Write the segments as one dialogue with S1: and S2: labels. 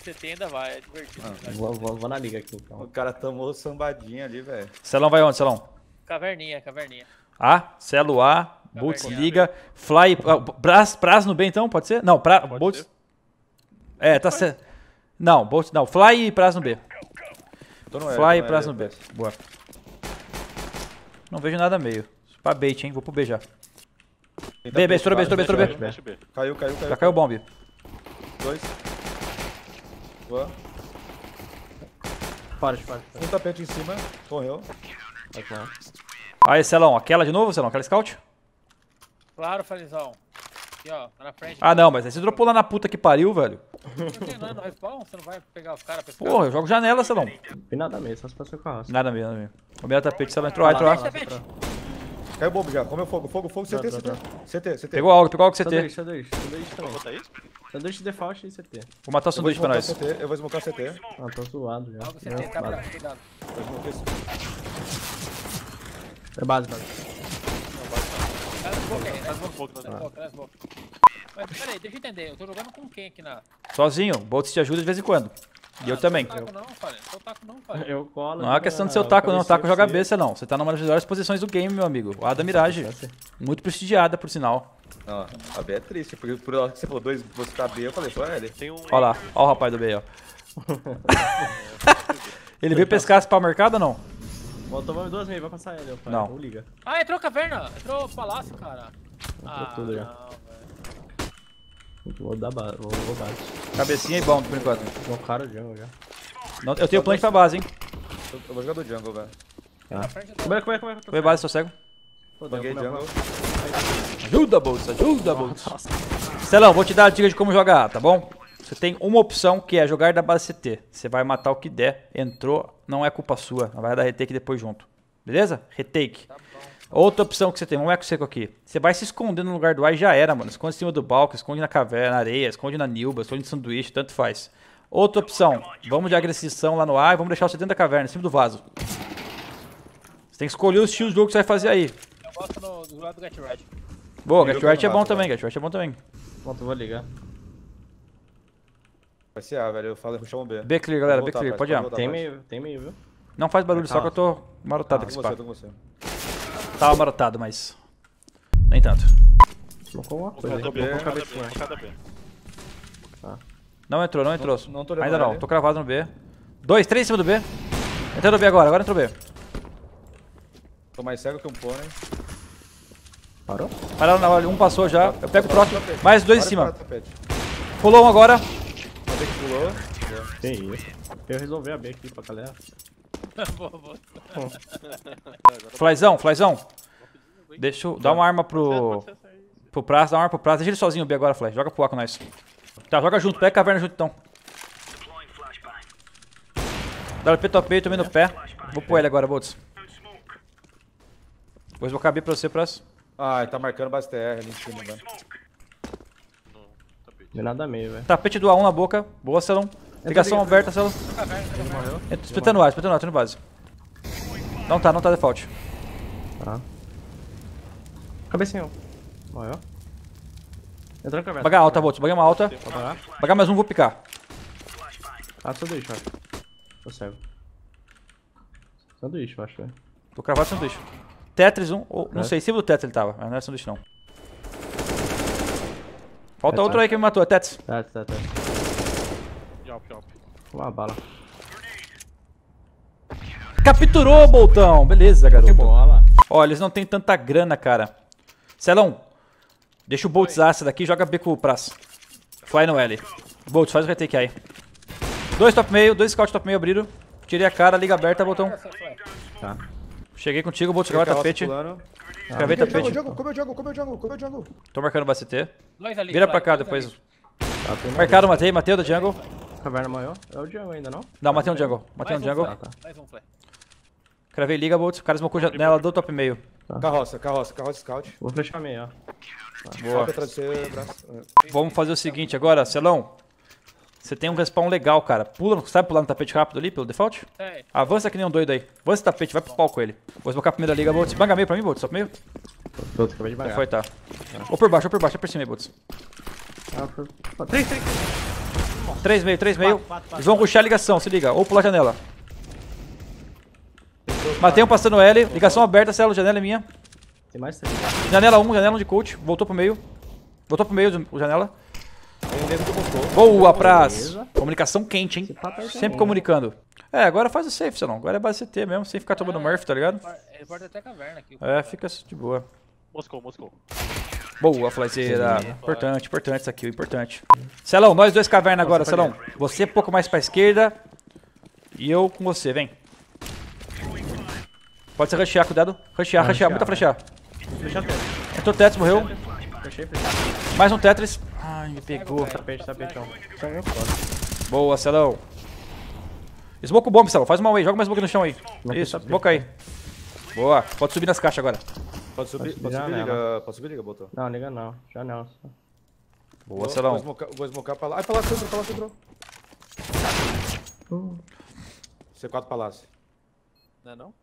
S1: CT ainda vai, é divertido.
S2: Vou na liga aqui então.
S3: O cara tomou sambadinha ali, velho.
S4: Celão vai onde, Celão?
S1: Caverninha.
S4: A, Celo A, Boltz
S1: Caverninha.
S4: liga, Fly, Praz no B então, pode ser? Não, Boltz... É, tá certo. Não, Boltz não, Fly e Praz no B. Fly e Praz no B, boa. Não vejo nada meio. Pra bait, hein, vou pro B já. B, estourou B.
S3: Caiu.
S4: Já caiu o bomb.
S3: 2. Boa.
S2: Fora.
S3: Um tapete em cima. Correu.
S2: Vai lá.
S4: Aí, Celão, aquela de novo, Celão? Aquela scout?
S1: Claro, Falizão. Aqui, ó, tá na frente.
S4: Ah, não, mas aí você dropou lá na puta que pariu, velho.
S1: Por que não é no respawn? Você não vai pegar os caras pra esse
S4: Porra, eu jogo janela, Celão.
S2: Vi nada mesmo, só se passou com a raça.
S4: Nada mesmo. O meu tapete, Celão entrou A.
S3: Caiu o bombo já. Comeu fogo. CT.
S4: Pegou algo CT.
S2: Sanduíche também.
S5: Bota aí?
S2: Sanduíche default e CT.
S4: Vou matar o sanduíche pra nós.
S3: Eu vou smocar CT.
S2: Ah, tô zoado já.
S1: Algo CT, tá pra cuidado.
S3: Eu smoquei CT.
S2: É base.
S1: Traz um pouco aí,
S5: Faz um pouco,
S1: traz um pouco. Mas peraí, deixa eu entender. Eu tô jogando com quem aqui na...
S4: Sozinho, Boltz te ajuda de vez em quando. E eu também.
S1: Não sou taco não, Falha. Sou taco não, Falha.
S2: Eu colo.
S4: Não é questão de ser o taco, não. O taco joga B, Celão. Você tá numa das melhores posições do game, meu amigo. O Ada Mirage. Muito prestigiada, por sinal.
S3: Não, a B é triste, porque por hora que você falou 2, você tá B, eu falei, só L.
S5: Tem um...
S4: Olha lá, olha o rapaz do B aí, ó. Ele veio pescar para o mercado ou não?
S2: Tomamos 2 meio, vai passar ele.
S4: Não.
S2: Não liga.
S1: Ah, entrou caverna. Entrou palácio, cara.
S2: Tudo já.
S1: Não, velho.
S2: Vou dar base. Vou base.
S4: Cabecinha e bomb, por enquanto.
S2: Vou cara o jungle já.
S4: Não, eu tenho plant pra base, hein.
S3: Eu vou jogar do jungle, velho.
S2: Como é?
S4: Foi base, tô cego.
S3: Banguei jungle.
S4: Ajuda, Boltz, ajuda, Boltz. Celão, vou te dar a dica de como jogar, tá bom? Você tem uma opção que é jogar da base CT. Você vai matar o que der. Entrou, não é culpa sua. Vai dar retake depois junto. Beleza? Retake. Outra opção que você tem, vamos ver com seco aqui. Você vai se esconder no lugar do A e já era, mano. Esconde em cima do balcão, esconde na caverna, na areia, esconde na nilba, esconde no sanduíche, tanto faz. Outra opção, vamos de agressão lá no A e vamos deixar você dentro da caverna, em cima do vaso. Você tem que escolher o estilo de jogo que você vai fazer aí.
S1: Eu gosto do lado do Get Red.
S4: Boa, Get Right é bom também, Get Right é bom também.
S2: Pronto, vou ligar.
S3: Vai ser A, velho. Eu falo, chama B.
S4: B clear, galera, B
S3: Voltar,
S4: clear,
S3: vai,
S4: pode ir.
S3: voltar,
S2: Tem
S3: vai.
S2: meio, viu?
S4: Não faz barulho, só que eu tô marotado com esse
S3: Tô com
S4: pá.
S3: você, tô com você.
S4: Tava marotado, mas nem tanto.
S2: Colocou uma coisa.
S5: Cada B,
S2: Colocou
S5: cada
S2: cabecinha.
S5: B, cada B.
S4: Não entrou.
S3: Não tô olhando
S4: Ainda não,
S3: ele.
S4: tô cravado no B. 2, 3 em cima do B. Entrou no B agora entrou B.
S3: Tô mais cego que um pônei.
S2: Parou?
S4: Pararam na hora, um passou já. Eu pego o próximo. Mais 2 em cima.
S3: Tapete.
S4: Pulou um agora.
S3: Tapete que pulou.
S2: Que isso. Eu resolvi a B aqui pra galera.
S1: Boa.
S4: Flyzão. Deixa eu dar uma arma pro Praz, dá uma arma pro Praz. Deixa ele sozinho o B agora, Fly. Joga pro A com nós. Tá, joga junto, pega a caverna junto então. WP topei, tomei no pé. Vou pro L agora, Boltz. Depois vou caber pra você, Praz.
S3: Ah, ele tá marcando base TR ali em cima, velho.
S2: Não nada meio, velho.
S4: Tapete do A1 na boca. Boa, Celão. Ligação aberta, Celão. Espetando A, tô no base. Não tá default.
S2: Tá. Cabecinha. Maior. Entrou na caverna.
S4: Bagar alta, Boltz. Bagar uma alta.
S2: Pode pagar?
S4: Bagar mais um, vou picar.
S2: Sanduíche, eu acho. Tô cego. Sanduíche, eu acho, velho.
S4: Tô cravado sanduíche. Tetris 1, ou, não sei, em cima do Tetris ele tava, mas não era sanduíche não. Falta outro aí que me matou, é Tetris.
S2: Tá.
S5: Yop.
S2: Uma bala.
S4: Capturou, Boltão! Beleza,
S2: Que
S4: garoto.
S2: bola.
S4: Ó, eles não tem tanta grana, cara. Celão, deixa o Boltz assa daqui e joga B com o Praz. Fly no L. Boltz, faz o retake aí. 2 top meio, 2 scout top meio abriram. Tirei a cara, liga aberta, Boltão.
S2: Tá.
S4: Cheguei contigo, Boltz, cravei tapete. Cravei tapete.
S3: Comeu jungle.
S4: Tô marcando o BCT.
S1: Dois ali.
S4: Vira
S1: Fly,
S4: pra cá
S1: dois
S4: depois.
S1: ali.
S2: Tá, tem
S4: Marcado, matei o da jungle.
S2: Caverna maior? É o jungle ainda, não?
S4: Não, matei um jungle. Matei um
S1: Mais
S4: jungle.
S1: Fly.
S2: Tá.
S1: Mais um Fly.
S4: Cravei liga, Boltz. O cara smocou nela do top meio.
S3: Carroça scout.
S2: Vou flechar meio, ó.
S4: Boa.
S3: Scout atrás de você, braço.
S4: Vamos fazer o seguinte agora, Celão. Você tem um respawn legal, cara. Pula, sabe pular no tapete rápido ali, pelo default?
S1: Sei.
S4: Avança que nem um doido aí. Avança o tapete, vai pro pau com ele. Vou esbocar a primeira liga, Boltz. Banga meio pra mim, Boltz. Top meio?
S2: Pronto, acabei de
S4: Já
S2: bagar.
S4: foi, tá. Ou por baixo, é por cima aí, Boltz.
S2: Três.
S4: 3 meio. Eles vão rushar a ligação, se liga. Ou pular a janela. Matei um passando L. Ligação aberta, Celo. Janela é minha.
S2: Tem mais 3.
S4: Janela 1 de coach. Voltou pro meio. O janela.
S3: Tem um dentro do Moscou.
S4: Boa, Praz.
S2: Beleza.
S4: Comunicação quente, hein?
S2: papo aí
S4: Sempre
S2: também,
S4: comunicando. É, agora faz o safe, Celão. Agora é base CT mesmo, sem ficar tomando Murphy, tá ligado?
S1: Ele pode até caverna aqui.
S4: É, fica de boa.
S5: Moscou.
S4: Boa, Flyzeira. Importante essa kill, importante. Celão, nós dois caverna agora, Celão. Você um pouco mais pra esquerda. E eu com você, vem. Pode ser rushear, cuidado. Rushear, muita flashear.
S2: Deixa Tetris.
S4: Entrou Tetris, morreu.
S2: Fechei.
S4: Mais um Tetris. Ai, me pegou.
S2: Tapetão. Isso é foda.
S4: Boa, Celão. Smoke o bomb, Celão. Faz uma way. Joga mais smoke no chão aí. Isso, smoke aí. Boa. Pode subir nas caixas agora.
S3: Pode subir, liga, botou.
S2: Não, liga não. Já não.
S4: Boa, Celão.
S3: Vou smocar pra lá. Ai, palácio entrou. C4 palácio.
S5: Não é não?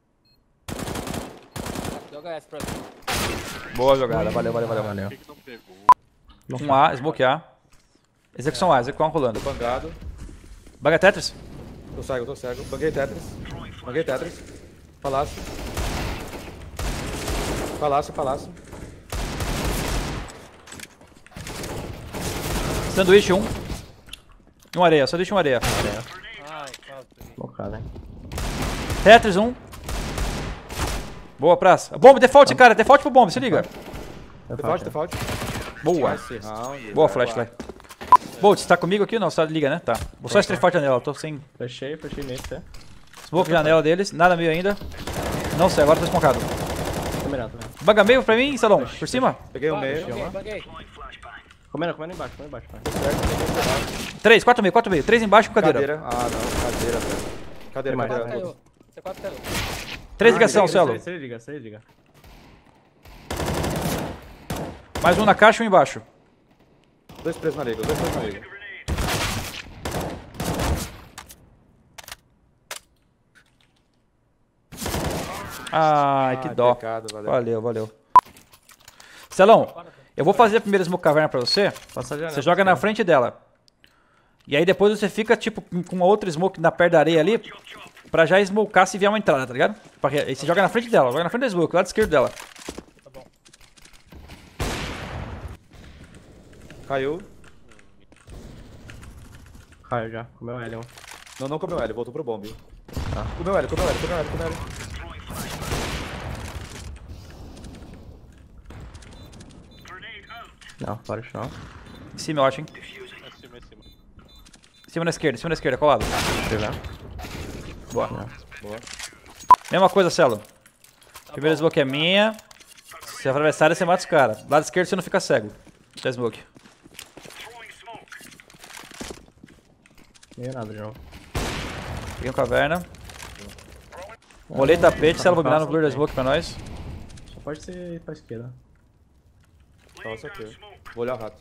S1: Joga essa pra mim.
S4: Boa jogada. Valeu.
S5: Por que não pegou?
S4: Um A, smoke A. Execução A, execução
S3: Tô bangado.
S4: Baga Tetris.
S3: Tô cego. Banguei Tetris. Palácio.
S4: Sanduíche 1. Um areia, sanduíche 1 areia.
S1: Ai, quase.
S2: Bocado, hein?
S4: Tetris 1. Boa, praça. Bomb, default, cara. Default pro bomb, se liga.
S3: Default.
S4: Boa.
S3: Esse round.
S4: Boa, flashlight. Bolt, você tá comigo aqui ou não? Você tá liga, né? Tá. Vou só strafar a janela, eu tô sem
S2: Fechei meio, tá?
S4: smoke janela deles. Nada meio ainda. Não sei, agora tô smocado.
S2: Combinado.
S4: Baga meio pra mim, Salão. Por cima.
S3: Peguei o meio.
S1: Baguei.
S2: Comendo embaixo, vai.
S4: 3, 4 meio. 3 embaixo com cadeira.
S3: Ah, não. Cadeira, velho. Cadeira.
S1: Caiu. C4 caiu.
S4: 3 ligação, Celo.
S2: Você liga.
S4: Mais um na caixa e um embaixo.
S3: 2 presos na liga.
S4: Ai, que dó.
S3: Pecado, valeu.
S4: Valeu. Celão, eu vou fazer a primeira smoke caverna pra você.
S2: Passa a janela.
S4: Você joga na frente dela. E aí depois você fica, tipo, com uma outra smoke na perto da areia ali. Pra já smokear se vier uma entrada, tá ligado? Aí você joga na frente dela, joga na frente da smoke, lado esquerdo dela.
S1: Tá bom.
S3: Caiu.
S2: Caiu já. Comeu L1.
S3: Não comeu L, voltou pro bomb.
S2: Tá.
S3: Comeu L.
S2: Não, para o chão.
S4: Em cima, eu acho, hein?
S5: É cima.
S4: Em cima na esquerda, colado.
S2: Pegar.
S4: Boa.
S3: Boa.
S4: Mesma coisa, Celo. Primeira smoke é minha. Se atravessar, você mata os caras. Lado esquerdo você não fica cego. Deixa a smoke.
S2: Nem nada de novo.
S4: Peguei um caverna. Molei tapete, Celo vai mirar no blur da smoke pra nós.
S2: Só pode ser pra esquerda.
S3: Só isso aqui. Vou olhar o rato.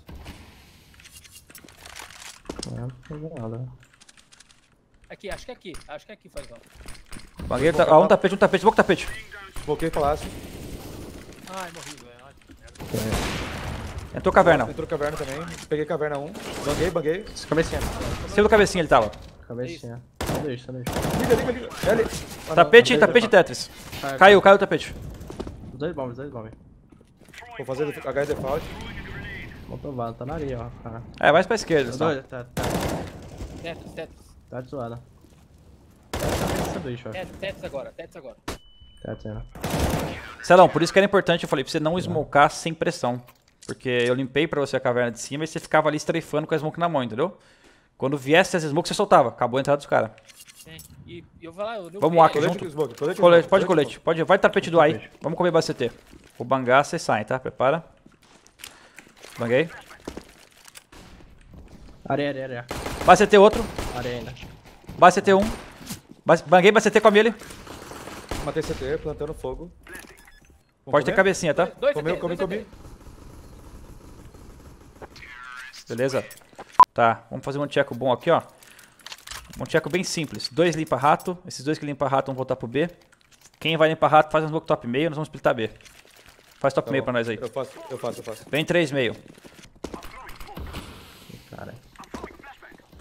S2: Não pegou nada.
S1: Aqui, acho que é aqui, faz mal.
S4: Banguei, um tapete, smoke tapete.
S3: Bloqueei palácio.
S1: Ai, morri, velho.
S4: Entrou caverna.
S3: Entrou caverna também. Peguei caverna 1. Banguei.
S2: Cabecinha.
S4: Saiu do cabecinha ele tava.
S2: Cabecinha. Deixa.
S3: Liga. L. Ah, não.
S4: Tapete Tetris. Caiu o tapete.
S2: Os dois bombs.
S3: Vou fazer HS default.
S2: Montou vado, tá na areia, ó. Cara.
S4: É, mais pra esquerda.
S2: Os
S4: Então.
S2: dois, tá
S1: Tetris.
S2: Tá de zoada. Tá sanduíche, ó.
S1: Tetris agora.
S2: Tá tendo.
S4: Celão, por isso que era importante, eu falei, pra você não smocar sem pressão. Porque eu limpei pra você a caverna de cima e você ficava ali strafando com a smoke na mão, entendeu? Quando viesse essa smoke, você soltava. Acabou a entrada dos caras.
S1: Sim. E eu vou lá, eu
S4: Vamos aqui
S3: Colete
S4: junto.
S3: com smoke.
S4: Colete. Vai tapete do AI. Vamos comer base CT. Vou bangar, vocês saem, tá? Prepara. Banguei.
S2: Areia.
S4: Base CT outro.
S2: Areia ainda.
S4: Base CT 1. Banguei base CT, come ele.
S3: Matei CT, plantando fogo.
S4: Pode ter cabecinha, tá?
S1: Dois
S3: Comi.
S4: Beleza? Tá, vamos fazer um check bom aqui, ó. Um check bem simples. 2 limpa rato. Esses 2 que limpa rato vão voltar pro B. Quem vai limpar rato faz um smoke top meio, nós vamos splitar B. Faz top meio pra nós aí.
S3: Eu faço.
S4: Vem 3 meio.
S2: Cara.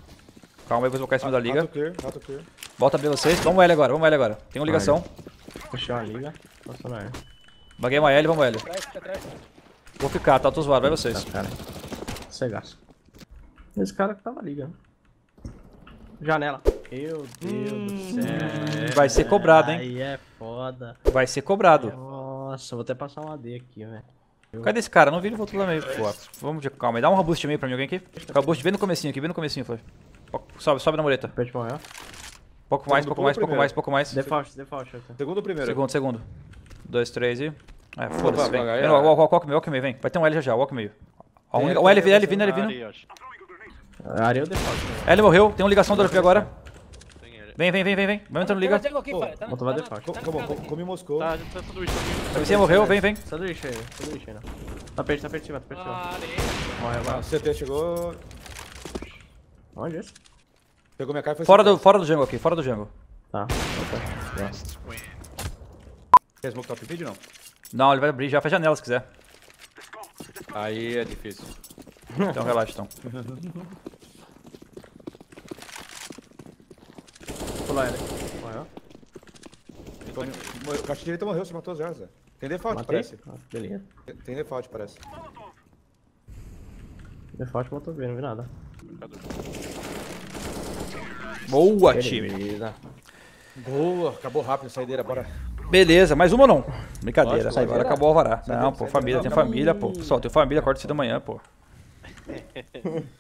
S4: Calma aí, vou colocar em cima da liga.
S3: Rato clear.
S4: Volta pra vocês. Vamos L agora, vamos L agora. Tem uma ligação.
S2: Puxei uma liga. Passou na área.
S4: Baguei uma L, vamos L.
S1: Atrás, fica atrás.
S4: Vou ficar, tá autosvado, vai vocês.
S2: Tá, cara. Cegaço. Esse cara que tava ligando. Janela. Meu Deus do céu.
S4: Vai ser cobrado, hein?
S2: Aí é foda.
S4: Vai ser cobrado.
S2: Nossa, vou até passar um AD aqui, velho.
S4: Cadê esse cara? Não vi ele voltou lá meio. Pô, vamos de calma aí. Dá um boost meio pra mim, alguém aqui. Dá um boost bem no comecinho aqui, bem no comecinho, foi. Sobe na mureta.
S2: Pede morreu.
S4: Pouco mais, pouco mais, pouco mais, pouco mais.
S2: Default.
S3: Segundo ou primeiro?
S4: Segundo. 2, 3 e... É, foda-se, vem.
S5: vai,
S4: Vem,
S5: vai.
S4: walk meio, vem. Vai ter um L já, walk meio. Ó, um L vindo, L vindo.
S5: Ali, acho.
S2: Área eu default.
S4: L morreu, tem uma ligação do WP agora.
S5: Tem ele.
S4: Vem. Vamos entrando liga.
S1: Tem aqui, pai. Tá na-
S2: Vou tomar
S1: tá na-
S2: default.
S1: tá na casa aqui.
S3: Come Moscou.
S5: Tá tudo isso.
S4: WC morreu, vem.
S2: Sanduíche aí, não. Tá perto de cima,
S1: Ah, ali.
S2: Morre
S3: Ah,
S2: agora.
S3: CT chegou.
S2: Onde é esse?
S3: Pegou minha cara e foi
S4: Fora
S3: CT.
S4: do jungle aqui, fora do jungle.
S2: Tá.
S3: Quer smoke top mid não?
S4: Não, ele vai abrir já, fecha a janela se quiser.
S5: Aí é difícil.
S4: Então relaxa, então.
S2: Pula ele. Morreu.
S3: O caixa direita morreu, você matou o Zé. Tem default,
S2: Matei.
S3: parece.
S2: Ah, beleza.
S3: Tem default, parece.
S2: Default botou B, não vi nada.
S4: Boa, time.
S2: Beleza.
S3: Boa, acabou rápido a saideira, bora.
S4: Beleza, mais uma ou não? Brincadeira,
S3: Lógico,
S4: agora
S3: saideira.
S4: acabou o alvará.
S3: Saideira,
S4: Não, pô,
S3: saideira.
S4: família, tem família, pô. Pessoal, tem família, acorda cedo da manhã, pô.